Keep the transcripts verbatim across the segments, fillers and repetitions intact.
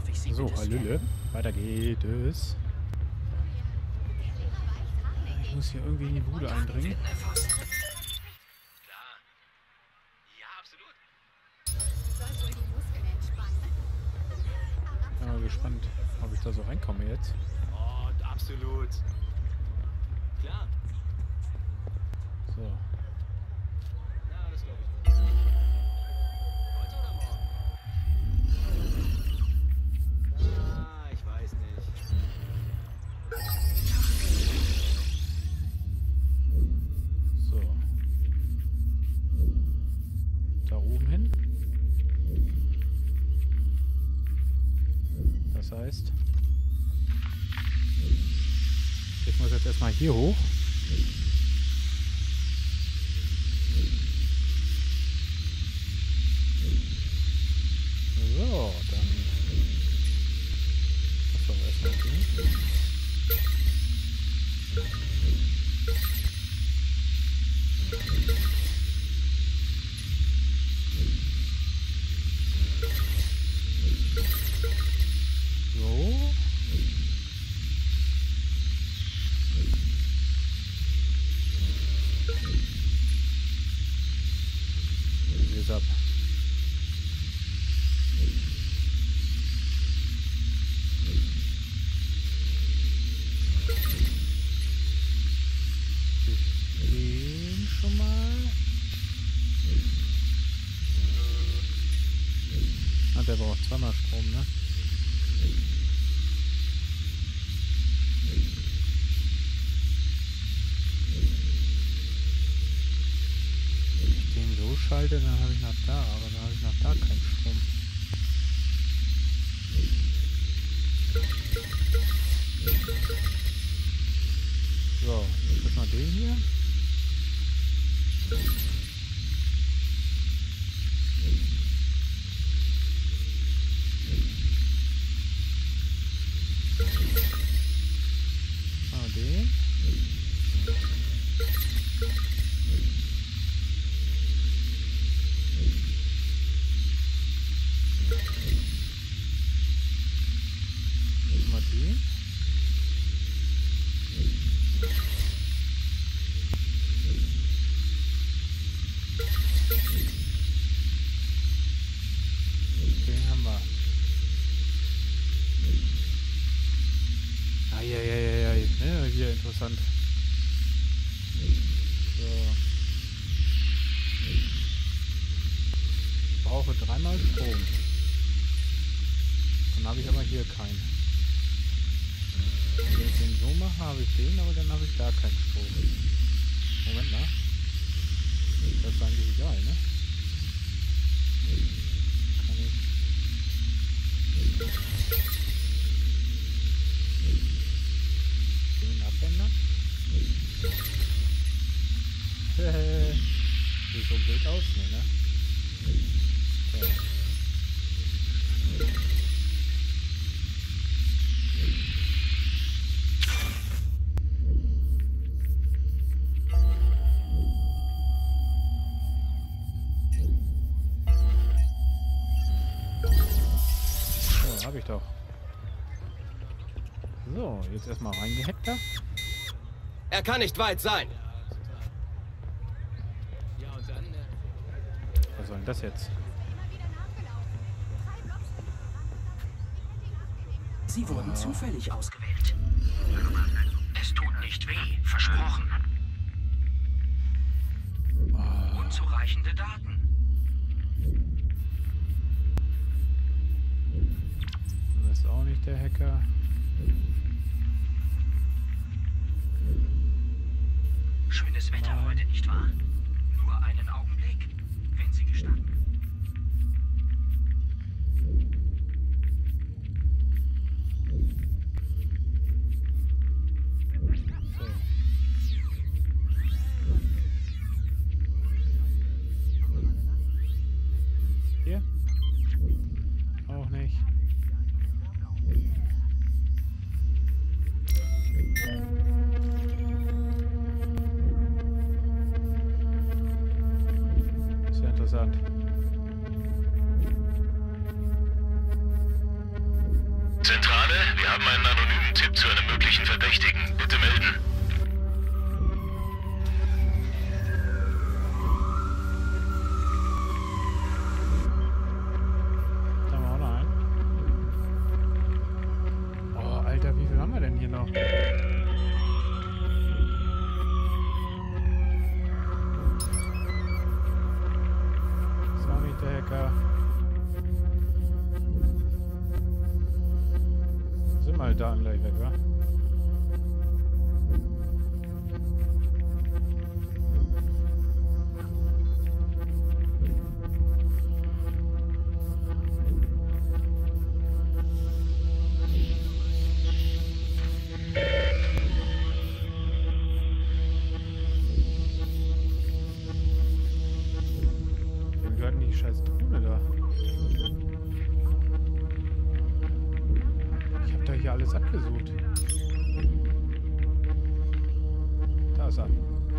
ich Sie So, bitte Hallöle. scannen? Weiter geht es. Ich muss hier irgendwie in die Bude eindringen. Klar. Ja, absolut. Ich bin mal gespannt, ob ich da so reinkomme jetzt. Oh, absolut. Klar. So. Na, das glaube ich nicht. Heute oder morgen? Ah, ich weiß nicht. So. Da oben hin. Das heißt, ich muss jetzt erstmal hier hoch. So, dann. Achso, erstmal hier. So. Wie geht's ab? Den schon mal. Ah, der braucht zweimal Strom, ne? Wenn ich den so schalte, dann habe ich nach da, aber dann habe ich nach da keinen Strom. So, jetzt mal den hier. Mal den. Mal den. Den haben wir. Eieieiei, ne, hier interessant. So. Ich brauche dreimal Strom. Dann habe ich aber hier keinen. Wenn ich den so mache, habe ich den, aber dann habe ich da keinen Strom. Moment mal. Das ist eigentlich egal, ne? Kann ich... Den abändern? Sieht so blöd aus, ne? ne? So. So, hab ich doch. So, jetzt erstmal reingehackt da. Er kann nicht weit sein. Ja, und dann... Was soll denn das jetzt? Sie wurden zufällig ausgewählt. Es tut nicht weh, versprochen. Unzureichende Daten. Das ist auch nicht der Hacker. Schönes Wetter heute, nicht wahr? Nur einen Augenblick, wenn Sie gestatten. So. Hier? Auch nicht. Sehr interessant. Zentrale, wir haben einen anonymen Tipp zu einem möglichen Verdächtigen. Bitte melden. Da haben wir auch noch einen. Oh, Alter, wie viel haben wir denn hier noch? Sorry, der Hacker. Sind mal da gleich weg, wa? Wem gehört denn die scheiß Drohne da? Ich hab da hier alles abgesucht. Da ist er.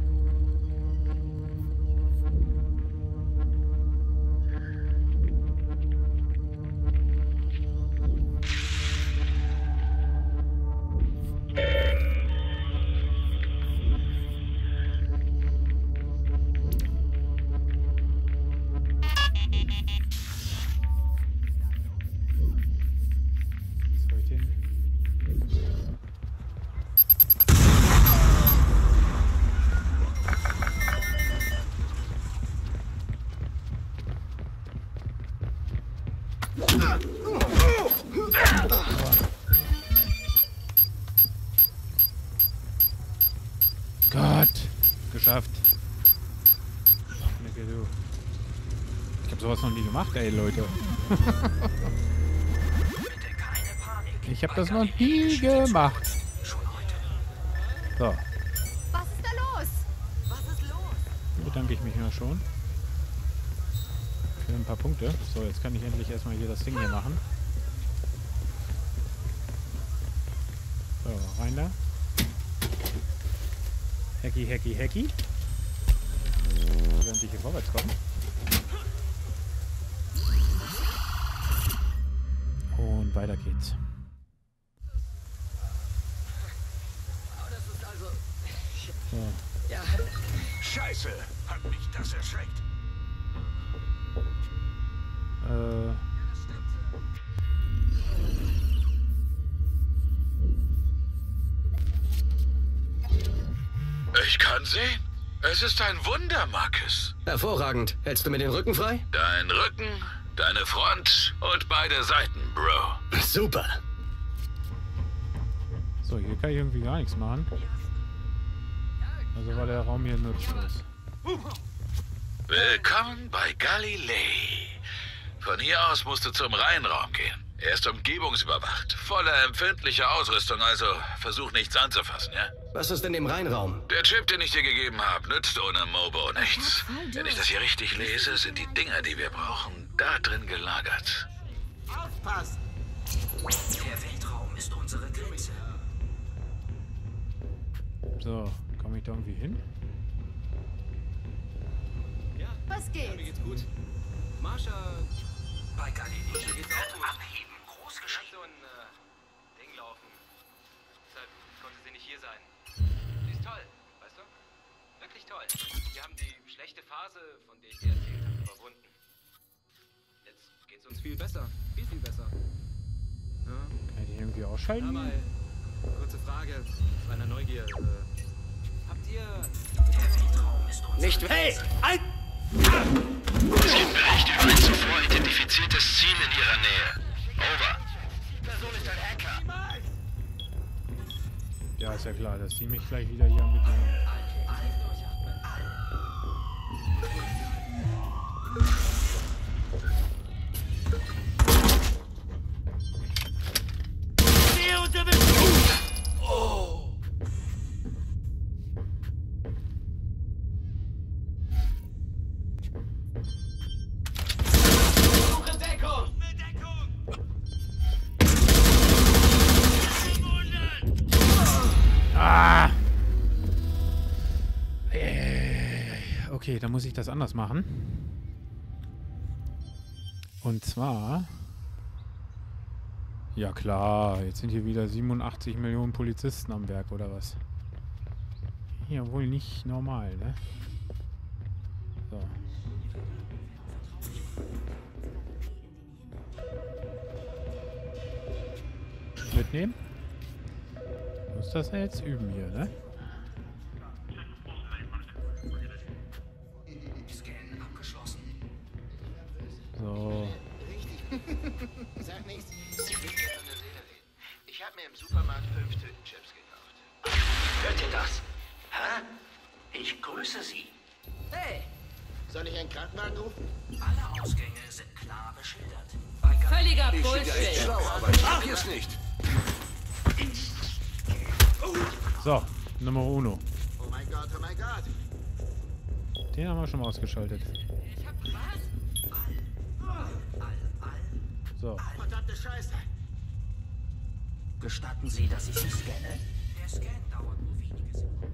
Soll ich den? Gott! Geschafft. Nicke, du. Ich hab sowas noch nie gemacht, ey, Leute. Bitte keine Panik. Ich hab das noch nie gemacht. Schon heute. So, Was ist da los? Was ist los? dann bedanke ich mich mal schon. Für ein paar Punkte. So, jetzt kann ich endlich erstmal hier das Ding hier machen. So, rein da. Hacky, hacky, hacky. Während ich hier vorwärts komme. Und weiter geht's. Das ist also... So. Ja, Scheiße, hat mich das erschreckt. Äh, das stimmt. Ich kann sehen. Es ist ein Wunder, Marcus. Hervorragend. Hältst du mir den Rücken frei? Dein Rücken, deine Front und beide Seiten, Bro. Super. so, hier kann ich irgendwie gar nichts machen. Also war der Raum hier nutzlos. Willkommen bei Galilei. Von hier aus musst du zum Rheinraum gehen. Er ist umgebungsüberwacht, voller empfindlicher Ausrüstung, also versuch nichts anzufassen, ja? Was ist in dem Rheinraum? Der Chip, den ich dir gegeben habe, nützt ohne Mobo nichts. Wenn ich das hier richtig lese, sind die Dinger, die wir brauchen, da drin gelagert. Der Weltraum ist unsere Grenze. So, komme ich da irgendwie hin? Was Mir geht? geht's gut. Marsha... Bei Galilei Marsha geht's auch gut. abheben. Groß Sie hat geschrieben. so ein äh, Ding laufen. Deshalb konnte sie nicht hier sein. Sie ist toll, weißt du? Wirklich toll. Wir haben die schlechte Phase, von der ich dir erzählt habe, überwunden. Jetzt geht's uns viel besser. Viel, viel besser. Ja. Kann ich die irgendwie Na ausschalten? mal, kurze Frage, aus reiner Neugier. Äh, habt ihr... Der Weltraum ist unsere Nicht... Hey! Ein... Es gibt Berichte über ein zuvor identifiziertes Ziel in ihrer Nähe. Over. Person ist ein Hacker. Ja, ist ja klar, dass die mich gleich wieder hier am Bedienen. Ah! Äh, Okay, dann muss ich das anders machen. Und zwar... Ja klar, jetzt sind hier wieder siebenundachtzig Millionen Polizisten am Werk, oder was? Ja, wohl nicht normal, ne? So. Mitnehmen? Muss das ja jetzt üben hier, ne? Scan abgeschlossen. So. Sag nichts. Ich will mir von der Seele reden. Ich habe mir im Supermarkt fünf Tüten Chips gekauft. Hört ihr das? Hä? Ich grüße Sie. Hey! Soll ich einen Krankenwagen rufen? Alle Ausgänge sind klar beschildert. Völliger Bullshit. Schlau, aber ich mach es nicht. So, Nummer uno. Oh mein Gott, oh mein Gott. Den haben wir schon mal ausgeschaltet. Ich hab was? So. Verdammte Scheiße. Gestatten Sie, dass ich Sie scanne? Der Scan dauert nur wenige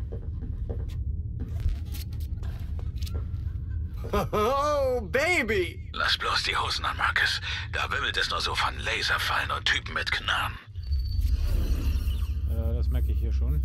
Sekunden. Oh, Baby! Lass bloß die Hosen an, Marcus. Da wimmelt es nur so von Laserfallen und Typen mit Knarren. Äh, das merke ich hier schon.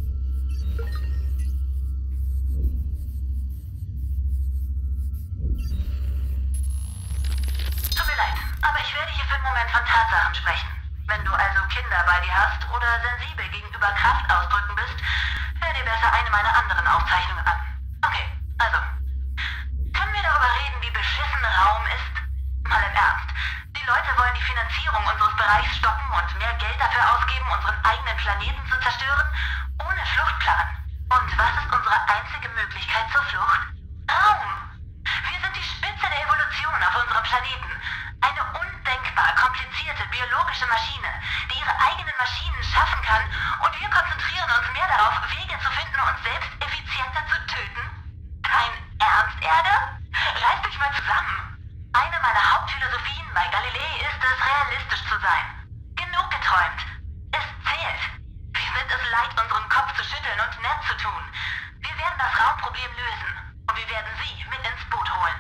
Tut mir leid, aber ich werde hier für einen Moment von Tatsachen sprechen. Wenn du also Kinder bei dir hast oder sensibel gegenüber Kraftausdrücken bist, hör dir besser eine meiner anderen Aufzeichnungen an. Okay, also. Können wir darüber reden, wie beschissen Raum ist? Mal im Ernst. Die Leute wollen die Finanzierung unseres Bereichs stoppen und mehr Geld dafür ausgeben, unseren eigenen Planeten zu zerstören, ohne Fluchtplan. Und was ist unsere einzige Möglichkeit zur Flucht? Raum! Wir sind die Spitze der Evolution auf unserem Planeten. Eine undenkbar komplizierte biologische Maschine, die ihre eigenen Maschinen schaffen kann, und wir konzentrieren uns mehr darauf, Wege zu finden, uns selbst effizienter zu töten? Kein Ernst, Erde? Reiß dich mal zusammen. Eine meiner Hauptphilosophien bei Galilei ist es, realistisch zu sein. Genug geträumt. Es zählt. Wir sind es leid, unseren Kopf zu schütteln und nett zu tun. Wir werden das Raumproblem lösen. Und wir werden Sie mit ins Boot holen.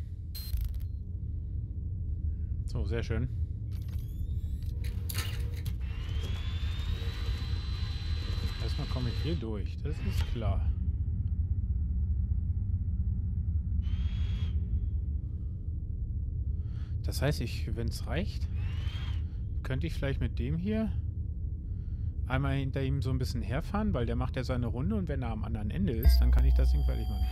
So, sehr schön. Erstmal komme ich hier durch, das ist klar. Das heißt, ich, wenn es reicht, könnte ich vielleicht mit dem hier einmal hinter ihm so ein bisschen herfahren, weil der macht ja seine Runde und wenn er am anderen Ende ist, dann kann ich das Ding fertig machen.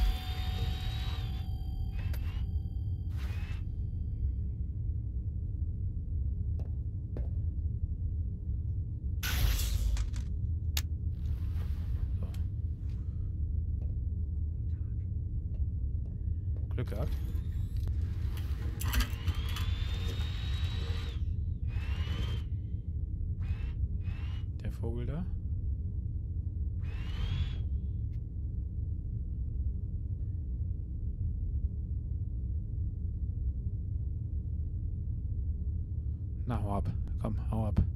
So. Glück gehabt. Vogel da. Na, hau ab. Komm, hau ab.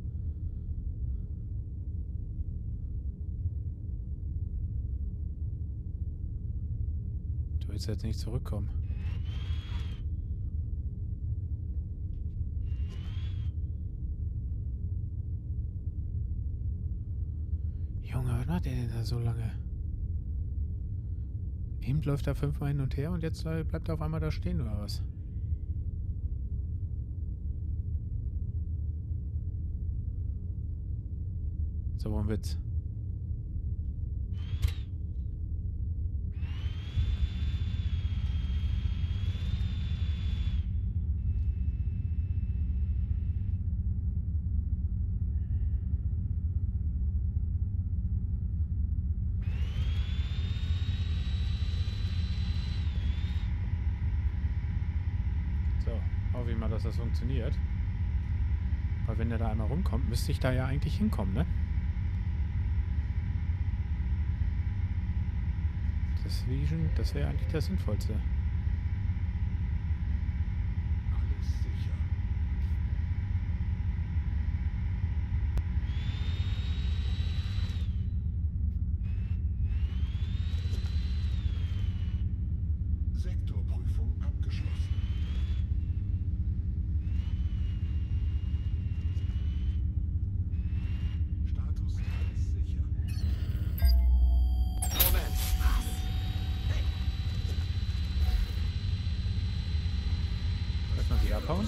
Du willst jetzt nicht zurückkommen. Junge, was macht der denn da so lange? Eben läuft er fünfmal hin und her und jetzt bleibt er auf einmal da stehen, oder was? So, wo ein Witz. Hoffe ich mal, dass das funktioniert. Weil wenn der da einmal rumkommt, müsste ich da ja eigentlich hinkommen, ne? Das Vision, das wäre eigentlich das Sinnvollste. Alles sicher. Sektorprüfung abgeschlossen. abhauen?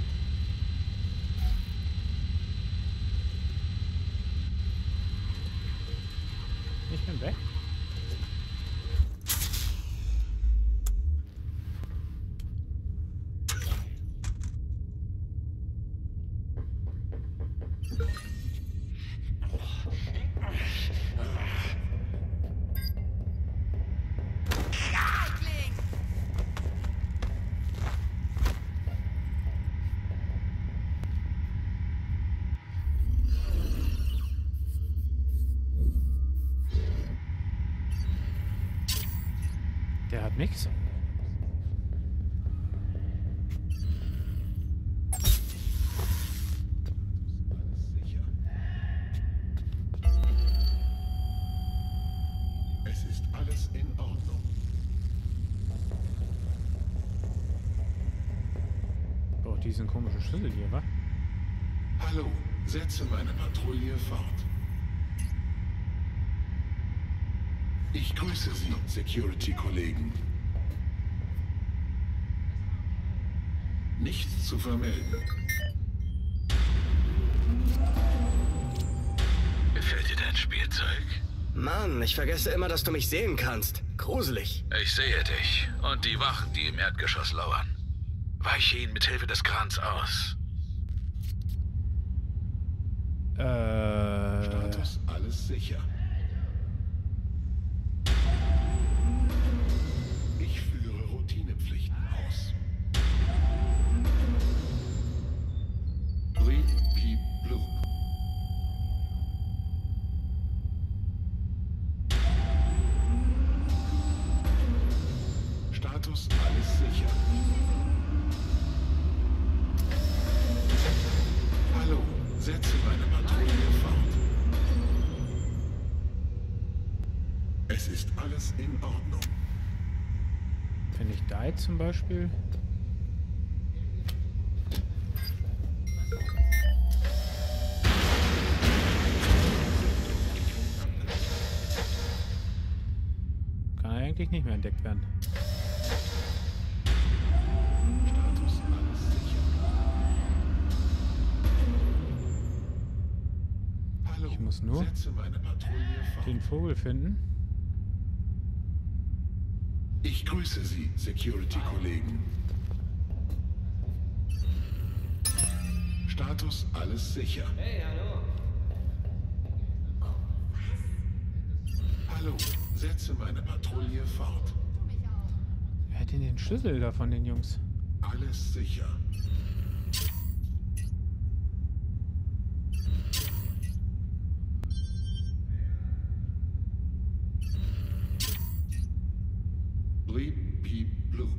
Ich bin weg. Der hat nichts. Sicher. Es ist alles in Ordnung. Braucht diesen komischen Schlüssel hier, wa? Hallo, setze meine Patrouille fort. Ich grüße Sie, Security-Kollegen. Nichts zu vermelden. Gefällt dir dein Spielzeug? Mann, ich vergesse immer, dass du mich sehen kannst. Gruselig. Ich sehe dich und die Wachen, die im Erdgeschoss lauern. Weiche ihnen mit Hilfe des Krans aus. Äh... Status alles sicher. Ich führe Routinepflichten aus. Bleep, Piep, Bloop. Status alles sicher. Hallo, setze meine Patrouille fort. Es ist alles in Ordnung. Wenn ich da jetzt zum Beispiel... Kann er eigentlich nicht mehr entdeckt werden. Status alles sicher. Hallo, Ich muss nur setze meine Patrouille fort. den Vogel finden. Ich grüße Sie, Security-Kollegen. Status alles sicher. Hey, hallo. Hallo, setze meine Patrouille fort. Wer hat denn den Schlüssel da von den Jungs? Alles sicher. Bleep, Piep, Bloop.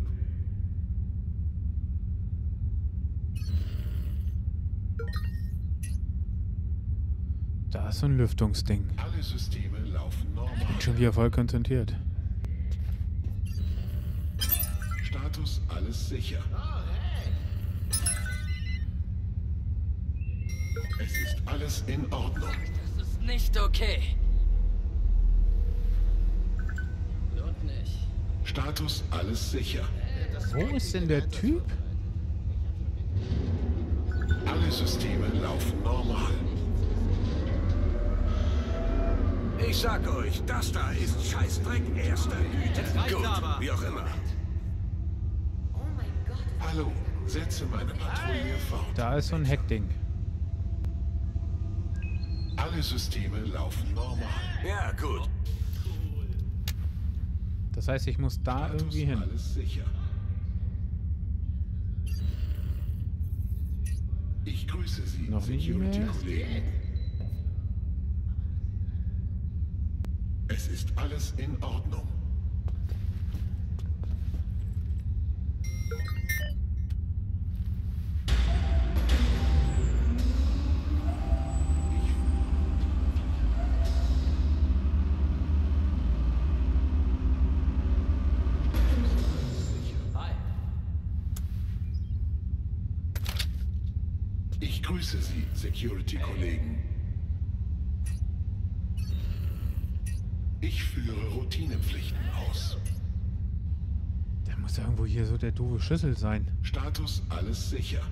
Da ist so ein Lüftungsding. Alle Systeme laufen normal. Bin schon wieder voll konzentriert. Status alles sicher. Es ist alles in Ordnung. Das ist nicht okay. Und nicht. Status alles sicher. Wo ist denn der Typ? Alle Systeme laufen normal. Ich sag euch, das da ist Scheißdreck erster Güte. Gut, wie auch immer. Hallo, setze meine Patrouille fort. Da ist so ein Hackding. Alle Systeme laufen normal. Ja, gut. Das heißt, ich muss da Status irgendwie hin. alles sicher. Ich grüße Sie, Noch eine E-Mail? Security-Kollegen. Es ist alles in Ordnung. Hi. Ich grüße Sie, Security-Kollegen. Ich führe Routinepflichten aus. Muss ja irgendwo hier so der doofe Schlüssel sein. Status alles sicher.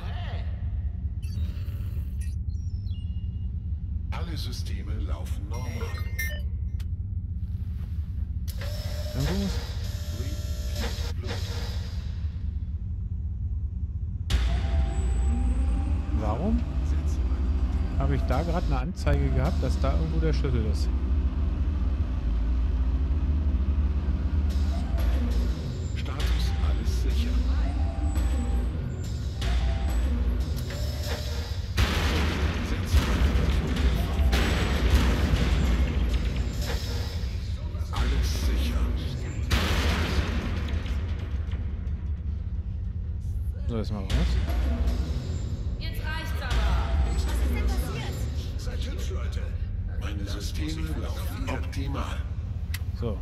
Alle Systeme laufen normal. Irgendwo? Warum habe ich da gerade eine Anzeige gehabt, dass da irgendwo der Schlüssel ist? Status alles sicher. Alles sicher. So, jetzt mal raus. Jetzt reicht's aber. Was ist denn passiert? Seid hübsch, Leute. Meine Systeme laufen optimal. So.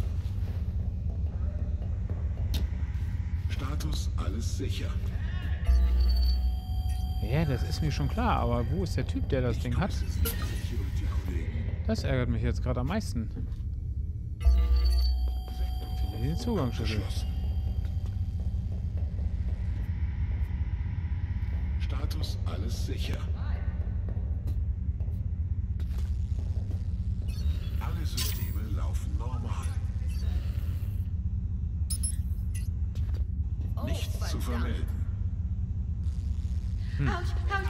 Status alles sicher. Ja, das ist mir schon klar, aber wo ist der Typ, der das Ding hat? Das ärgert mich jetzt gerade am meisten. Finde den Zugangsschlüssel. Status alles sicher. Alle Systeme laufen normal. Nichts zu vermelden. Hm. Autsch, autsch.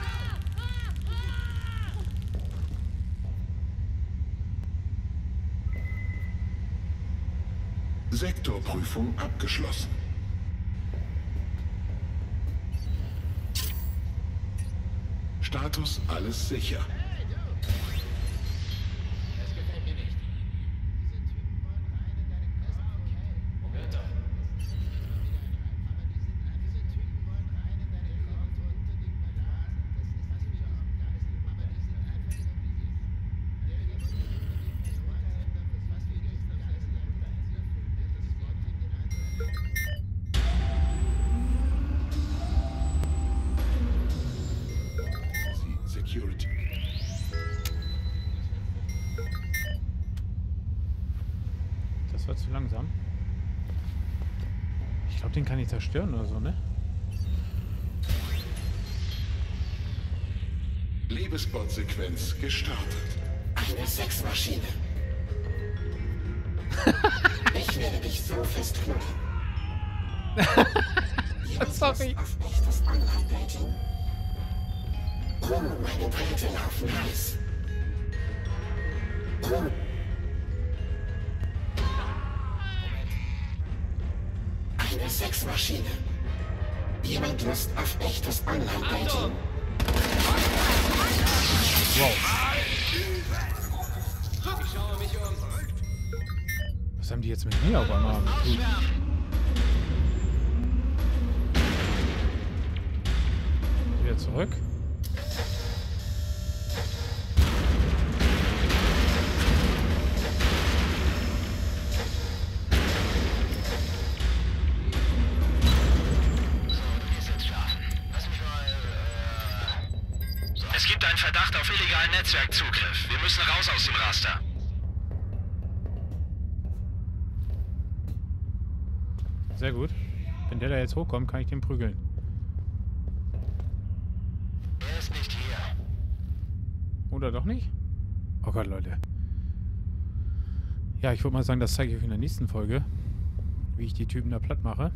Sektorprüfung abgeschlossen. Status alles sicher. Security. Das war zu langsam. Ich glaube, den kann ich zerstören oder so, ne? Liebesbot-Sequenz gestartet. Eine Sexmaschine. Ich werde dich so festknoten. Sorry. Auf echtes Online-Dating. Oh, meine Drähte laufen heiß. Oh. Eine Sexmaschine. Jemand Lust auf echtes Online-Dating? Wow. Ich schaue mich um. Was haben die jetzt mit mir auf einmal am Tun? Wieder zurück. Es gibt einen Verdacht auf illegalen Netzwerkzugriff. Wir müssen raus aus dem Raster. Sehr gut. Wenn der da jetzt hochkommt, kann ich den prügeln. Er ist nicht hier. Oder doch nicht? Oh Gott, Leute. Ja, ich würde mal sagen, das zeige ich euch in der nächsten Folge, wie ich die Typen da platt mache.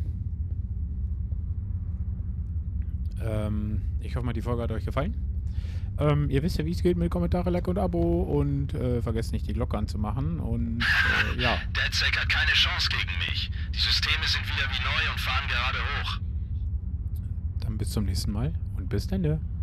Ähm, ich hoffe mal, die Folge hat euch gefallen. Ähm, ihr wisst ja, wie es geht mit Kommentare, Like und Abo und äh, vergesst nicht, die Glocke anzumachen und äh, ja. DedSec hat keine Chance gegen mich. Die Systeme sind wieder wie neu und fahren gerade hoch. Dann bis zum nächsten Mal und bis dann.